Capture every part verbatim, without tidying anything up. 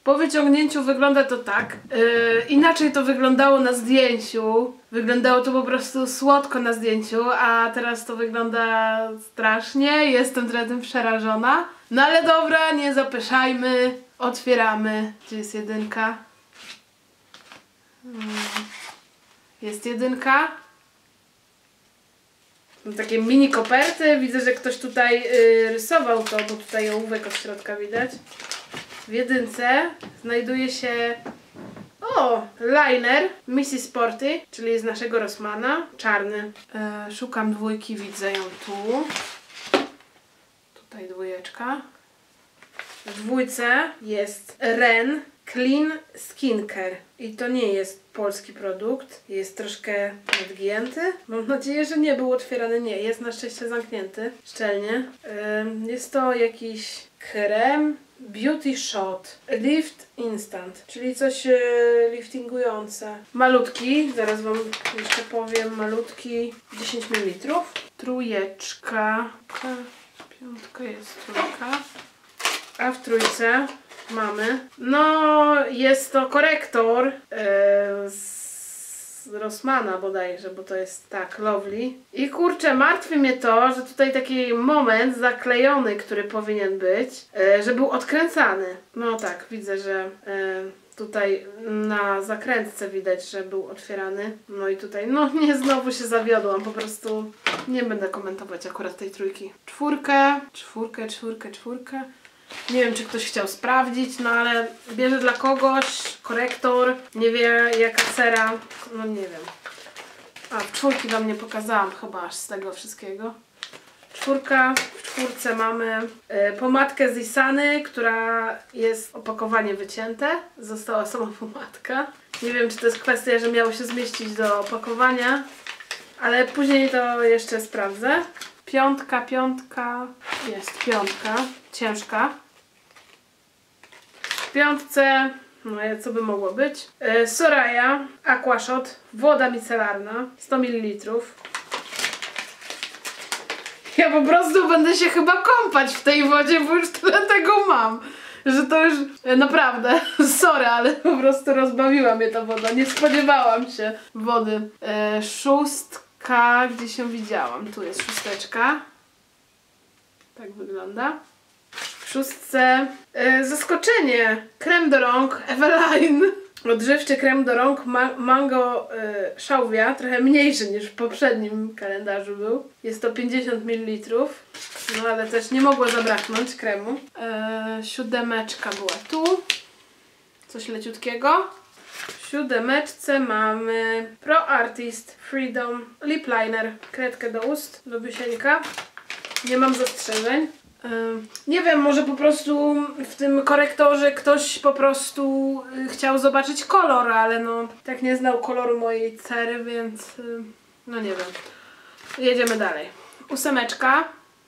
Po wyciągnięciu wygląda to tak. Yy, inaczej to wyglądało na zdjęciu. Wyglądało to po prostu słodko na zdjęciu, a teraz to wygląda strasznie. Jestem trochę tym przerażona. No ale dobra, nie zapeszajmy. Otwieramy. Gdzie jest jedynka? Hmm. Jest jedynka. Mam takie mini koperty. Widzę, że ktoś tutaj yy, rysował to, bo tutaj ołówek od środka widać. W jedynce znajduje się o, liner Missy Sporty, czyli z naszego Rossmana, czarny. E, szukam dwójki, widzę ją tu. Tutaj dwójeczka. W dwójce jest Ren Clean Skincare. I to nie jest polski produkt. Jest troszkę nadgięty. Mam nadzieję, że nie był otwierany. Nie, jest na szczęście zamknięty szczelnie. E, jest to jakiś krem Beauty Shot Lift Instant, czyli coś e, liftingujące. Malutki, zaraz wam jeszcze powiem, malutki, dziesięć mililitrów. Trójeczka, piątka jest trójka, a w trójce mamy, no jest to korektor e, z Rossmana bodajże, bo to jest tak, Lovely. I kurczę, martwi mnie to, że tutaj taki moment zaklejony, który powinien być, e, że był odkręcany. No tak, widzę, że e, tutaj na zakrętce widać, że był otwierany. No i tutaj, no nie, znowu się zawiodłam, po prostu nie będę komentować akurat tej trójki. Czwórkę, czwórkę, czwórkę, czwórkę. Nie wiem, czy ktoś chciał sprawdzić, no ale bierze dla kogoś korektor, nie wie jaka cera, no nie wiem. A, w czwórki wam nie pokazałam chyba aż z tego wszystkiego. Czwórka, w czwórce mamy y, pomadkę z Isany, która jest opakowanie wycięte. Została sama pomadka. Nie wiem, czy to jest kwestia, że miało się zmieścić do opakowania, ale później to jeszcze sprawdzę. Piątka, piątka, jest piątka, ciężka. W piątce, no co by mogło być? Yy, Soraya Aqua Shot, woda micelarna, sto mililitrów. Ja po prostu będę się chyba kąpać w tej wodzie, bo już tyle tego mam, że to już yy, naprawdę, sorry, ale po prostu rozbawiła mnie ta woda, nie spodziewałam się wody. Yy, szóstka, gdzie się widziałam, tu jest szósteczka. Tak wygląda. W szóstce yy, zaskoczenie. Krem do rąk Eveline. Odżywczy krem do rąk ma mango yy, szałwia. Trochę mniejszy niż w poprzednim kalendarzu był. Jest to pięćdziesiąt mililitrów. No ale też nie mogło zabraknąć kremu. Yy, siódemeczka była tu. Coś leciutkiego. W siódemeczce mamy Pro Artist Freedom Lip Liner. Kredkę do ust, do biusieńka. Nie mam zastrzeżeń. Yy, nie wiem, może po prostu w tym korektorze ktoś po prostu yy, chciał zobaczyć kolor, ale no tak nie znał koloru mojej cery, więc yy, no nie wiem. Jedziemy dalej. Ósemeczka.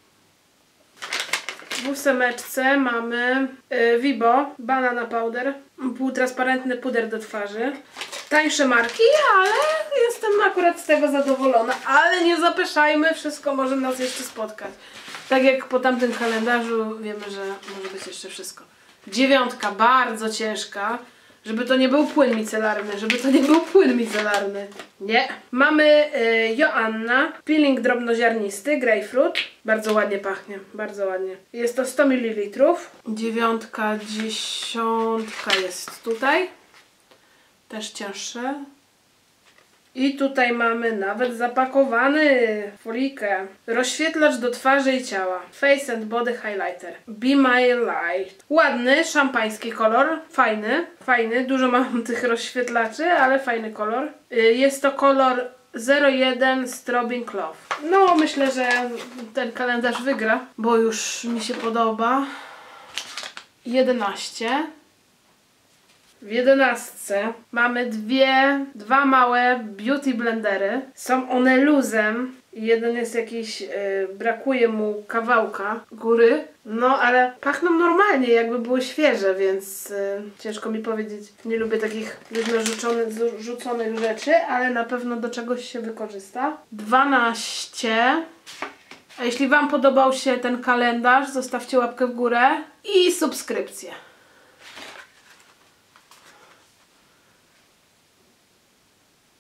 W ósemeczce mamy yy, Vibo Banana Powder. Półtransparentny puder do twarzy. Tańsze marki, ale jestem akurat z tego zadowolona. Ale nie zapeszajmy, wszystko może nas jeszcze spotkać. Tak jak po tamtym kalendarzu wiemy, że może być jeszcze wszystko. Dziewiątka, bardzo ciężka. Żeby to nie był płyn micelarny, żeby to nie był płyn micelarny. Nie. Mamy y, Joanna, peeling drobnoziarnisty, grapefruit. Bardzo ładnie pachnie, bardzo ładnie. Jest to sto mililitrów. Dziewiątka, dziesiątka jest tutaj. Też cięższe. I tutaj mamy nawet zapakowany folikę. Rozświetlacz do twarzy i ciała. Face and Body Highlighter. Be My Light. Ładny, szampański kolor. Fajny, fajny. Dużo mam tych rozświetlaczy, ale fajny kolor. Jest to kolor zero jeden Strobing Love. No, myślę, że ten kalendarz wygra, bo już mi się podoba. jedenaście. W jedenastce mamy dwie, dwa małe beauty blendery. Są one luzem. Jeden jest jakiś, yy, brakuje mu kawałka góry. No ale pachną normalnie, jakby były świeże, więc yy, ciężko mi powiedzieć. Nie lubię takich luźno rzuconych, rzuconych rzeczy, ale na pewno do czegoś się wykorzysta. dwanaście. A jeśli wam podobał się ten kalendarz, zostawcie łapkę w górę i subskrypcję.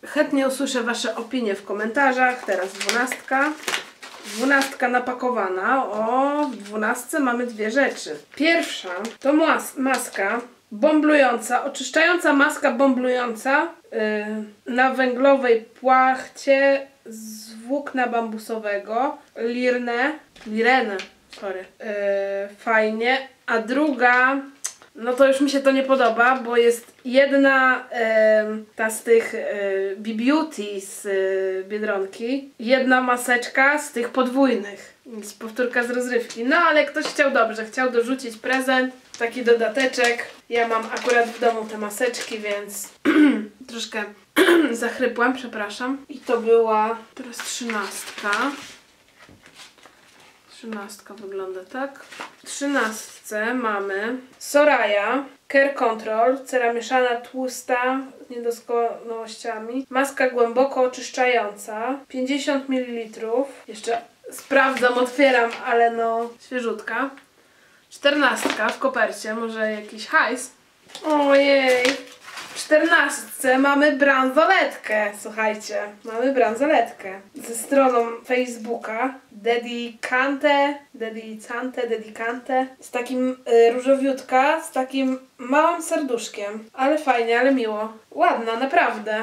chętnie usłyszę wasze opinie w komentarzach. Teraz dwunastka. Dwunastka napakowana. O, w dwunastce mamy dwie rzeczy. Pierwsza to mas maska bomblująca, oczyszczająca maska bomblująca yy, na węglowej płachcie z włókna bambusowego. Lirne, Lirene, sorry. Yy, fajnie. A druga, no to już mi się to nie podoba, bo jest jedna yy, ta z tych yy, B-Beauty z yy, Biedronki, jedna maseczka z tych podwójnych, więc powtórka z rozrywki. No ale ktoś chciał dobrze, chciał dorzucić prezent, taki dodateczek. Ja mam akurat w domu te maseczki, więc troszkę zachrypłam, przepraszam. I to była teraz trzynastka. Trzynastka wygląda tak. W trzynastce mamy Soraya Care Control, cera mieszana tłusta z niedoskonałościami. Maska głęboko oczyszczająca, pięćdziesiąt mililitrów. Jeszcze sprawdzam, otwieram, ale no świeżutka. Czternastka w kopercie, może jakiś hajs. Ojej! W czternastce mamy bransoletkę, słuchajcie, mamy bransoletkę ze stroną Facebooka Dedicante, Dedicante, Dedicante, z takim y, różowiutka, z takim małym serduszkiem, ale fajnie, ale miło, ładna, naprawdę.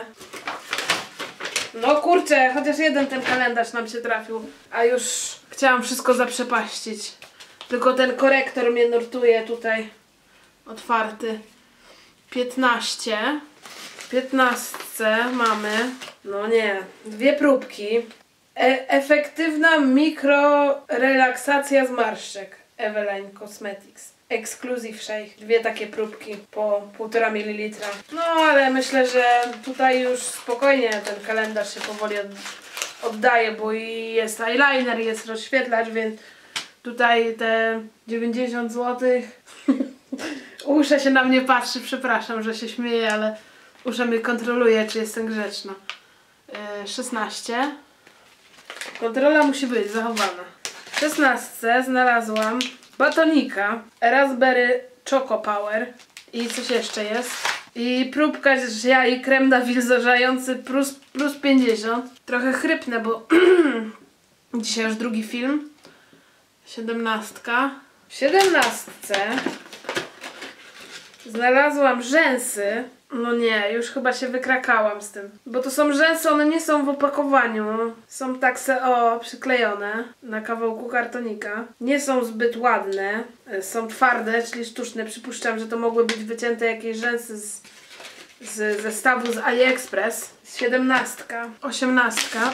No kurczę, chociaż jeden ten kalendarz nam się trafił, a już chciałam wszystko zaprzepaścić, tylko ten korektor mnie nurtuje tutaj, otwarty. piętnaście. W piętnastce mamy, no nie, dwie próbki. E efektywna mikrorelaksacja zmarszczek. Eveline Cosmetics. Exclusive Shake. Dwie takie próbki po półtora mililitra. No ale myślę, że tutaj już spokojnie ten kalendarz się powoli od oddaje, bo i jest eyeliner, jest rozświetlacz, więc tutaj te dziewięćdziesiąt złotych. Usza się na mnie patrzy, przepraszam, że się śmieję, ale Usza mnie kontroluje, czy jestem grzeczna. Yy, szesnaście. Kontrola musi być zachowana. W szesnastce znalazłam batonika Raspberry Choco Power i coś jeszcze jest. I próbka z jaj, krem nawilżający plus, plus pięćdziesiąt. Trochę chrypnę, bo dzisiaj już drugi film. Siedemnastka. W siedemnastce znalazłam rzęsy. No nie, już chyba się wykrakałam z tym. Bo to są rzęsy, one nie są w opakowaniu. Są tak se o przyklejone na kawałku kartonika. Nie są zbyt ładne. Są twarde, czyli sztuczne. Przypuszczam, że to mogły być wycięte jakieś rzęsy z, z zestawu z AliExpress. Siedemnastka. Osiemnastka.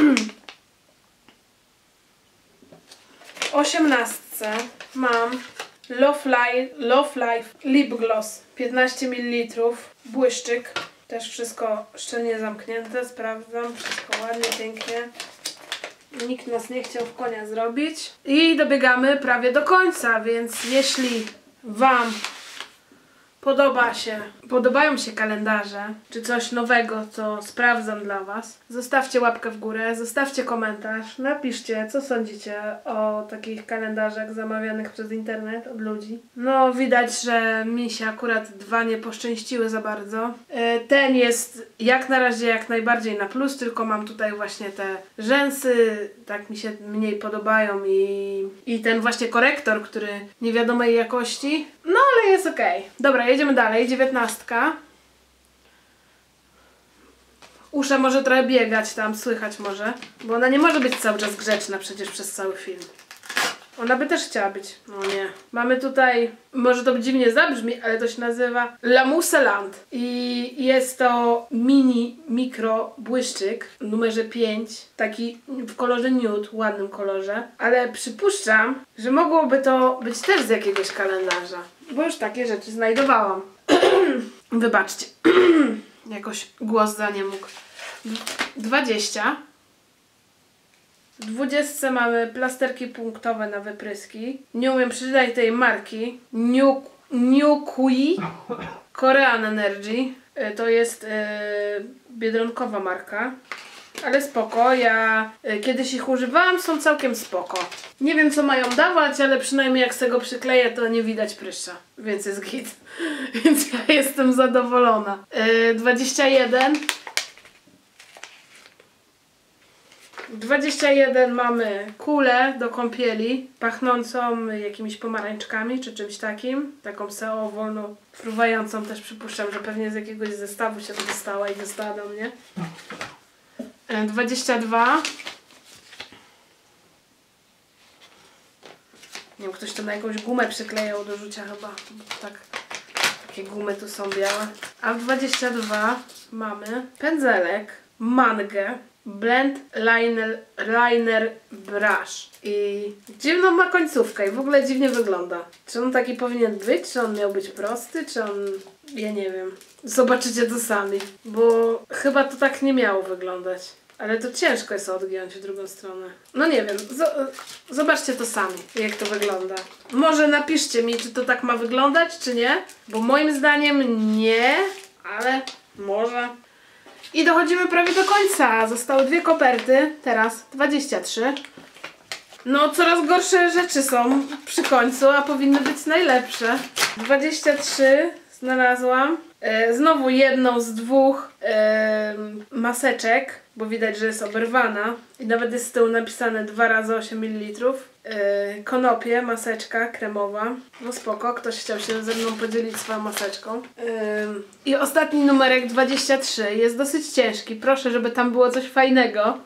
W osiemnastce mam Love Life, Love Life Lip Gloss piętnaście mililitrów, błyszczyk, też wszystko szczelnie zamknięte, sprawdzam, wszystko ładnie, pięknie, nikt nas nie chciał w konia zrobić i dobiegamy prawie do końca, więc jeśli Wam podoba się, podobają się kalendarze, czy coś nowego, co sprawdzam dla Was, zostawcie łapkę w górę, zostawcie komentarz, napiszcie, co sądzicie o takich kalendarzach zamawianych przez internet od ludzi. No, widać, że mi się akurat dwa nie poszczęściły za bardzo. Ten jest jak na razie jak najbardziej na plus, tylko mam tutaj właśnie te rzęsy, tak mi się mniej podobają i, i ten właśnie korektor, który nie wiadomej jakości. No, ale jest okej. Okay. Dobra, jedziemy dalej. dziewiętnastka. Usza może trochę biegać tam, słychać może, bo ona nie może być cały czas grzeczna przecież przez cały film. Ona by też chciała być. No nie. Mamy tutaj, może to dziwnie zabrzmi, ale to się nazywa La Mousse Land. I jest to mini mikro błyszczyk w numerze pięć. Taki w kolorze nude, ładnym kolorze. Ale przypuszczam, że mogłoby to być też z jakiegoś kalendarza. Bo już takie rzeczy znajdowałam. Wybaczcie. Jakoś głos za nie mógł. dwadzieścia. W dwudziestce mamy plasterki punktowe na wypryski. Nie umiem przeczytać tej marki. New, New Kui Korean Energy. To jest yy, biedronkowa marka. Ale spoko, ja y, kiedyś ich używałam, są całkiem spoko. Nie wiem co mają dawać, ale przynajmniej jak z tego przykleję, to nie widać pryszcza. Więc jest git. Więc ja jestem zadowolona. Y, dwadzieścia jeden. dwadzieścia jeden mamy kulę do kąpieli, pachnącą jakimiś pomarańczkami czy czymś takim. Taką seą wolno fruwającą też przypuszczam, że pewnie z jakiegoś zestawu się dostała i dostała do mnie. dwadzieścia dwa. Nie wiem, ktoś to na jakąś gumę przyklejał do rzucia chyba. Tak, takie gumy tu są białe. A w dwadzieścia dwa mamy pędzelek, mangę, blend liner, liner brush. I dziwną ma końcówkę i w ogóle dziwnie wygląda. Czy on taki powinien być? Czy on miał być prosty? Czy on... Ja nie wiem. Zobaczycie to sami. Bo chyba to tak nie miało wyglądać. Ale to ciężko jest odgiąć w drugą stronę. No nie wiem, zobaczcie to sami, jak to wygląda. Może napiszcie mi, czy to tak ma wyglądać, czy nie. Bo moim zdaniem nie, ale może. I dochodzimy prawie do końca. Zostały dwie koperty, teraz dwadzieścia trzy. No coraz gorsze rzeczy są przy końcu, a powinny być najlepsze. dwadzieścia trzy znalazłam. E, znowu jedną z dwóch e, maseczek, bo widać, że jest oberwana i nawet jest z tyłu napisane dwa razy osiem mililitrów. E, konopie, maseczka kremowa. No spoko, ktoś chciał się ze mną podzielić swoją maseczką. E, I ostatni numerek dwadzieścia trzy jest dosyć ciężki. Proszę, żeby tam było coś fajnego.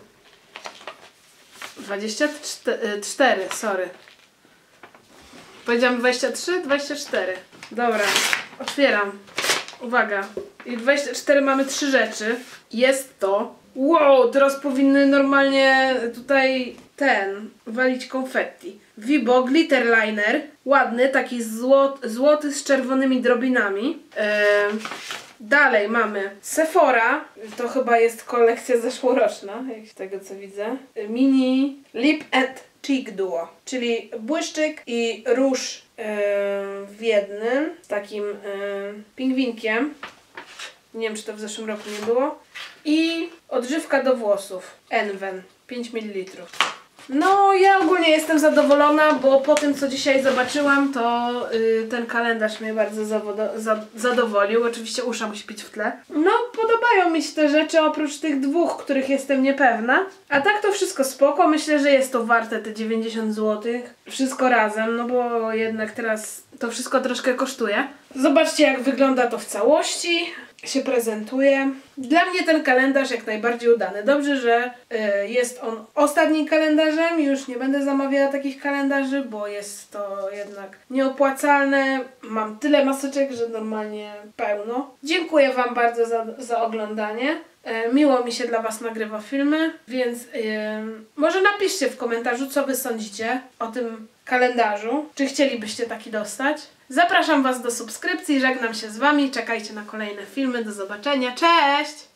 dwadzieścia cztery, sorry. Powiedziałam dwadzieścia trzy? dwadzieścia cztery. Dobra, otwieram. Uwaga. I dwadzieścia cztery mamy trzy rzeczy. Jest to... Wow, teraz powinny normalnie tutaj ten, walić konfetti. Vibo Glitter Liner. Ładny, taki złot, złoty z czerwonymi drobinami. Eee, dalej mamy Sephora. To chyba jest kolekcja zeszłoroczna, jak z tego co widzę. Mini Lip and Cheek Duo. Czyli błyszczyk i róż yy, w jednym. Z takim yy, pingwinkiem. Nie wiem, czy to w zeszłym roku nie było. I odżywka do włosów. Enven. pięć mililitrów. No, ja ogólnie jestem zadowolona, bo po tym, co dzisiaj zobaczyłam, to yy, ten kalendarz mnie bardzo za zadowolił. Oczywiście usza musi pić w tle. No, podobają mi się te rzeczy, oprócz tych dwóch, których jestem niepewna. A tak to wszystko spoko. Myślę, że jest to warte te dziewięćdziesiąt złotych. Wszystko razem, no bo jednak teraz to wszystko troszkę kosztuje. Zobaczcie, jak wygląda to w całości. Się prezentuje. Dla mnie ten kalendarz jak najbardziej udany. Dobrze, że y, jest on ostatnim kalendarzem. Już nie będę zamawiała takich kalendarzy, bo jest to jednak nieopłacalne. Mam tyle maseczek, że normalnie pełno. Dziękuję Wam bardzo za, za oglądanie. Y, miło mi się dla Was nagrywa filmy, więc y, może napiszcie w komentarzu, co Wy sądzicie o tym kalendarzu. Czy chcielibyście taki dostać? Zapraszam Was do subskrypcji, żegnam się z Wami, czekajcie na kolejne filmy, do zobaczenia, cześć!